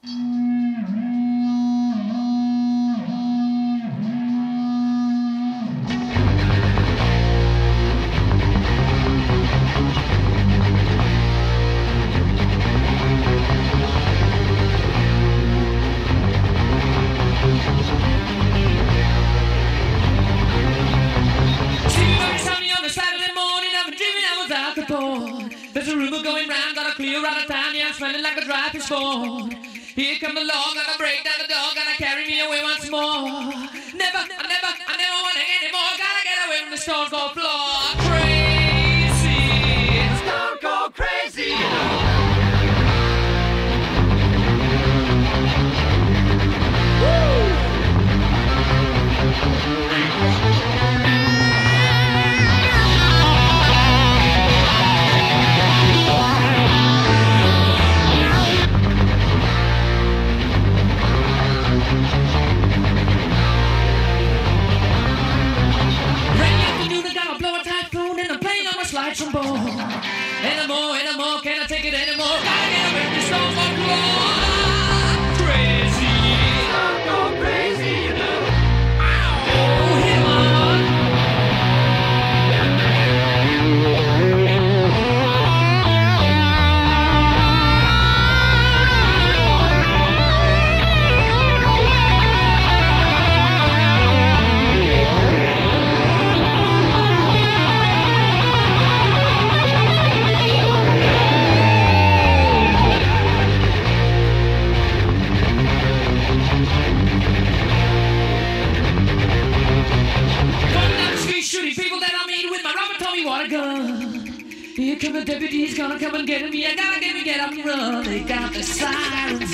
There's a rumor going round, got a clear out of town, yeah, I'm smelling like a dry fish spawn. Here come the law, gonna break down the door, gonna carry me away once more. I never want it anymore, gotta get away from the stone cold floor. Crazy, stone cold crazy. Slide some ball. Anymore, can I take it anymore? Gotta get away from the stone cold floor. Crazy, stone cold crazy, you know. Ow, hit here come the deputies, gonna come and get me. I gotta get up and run. They got the sirens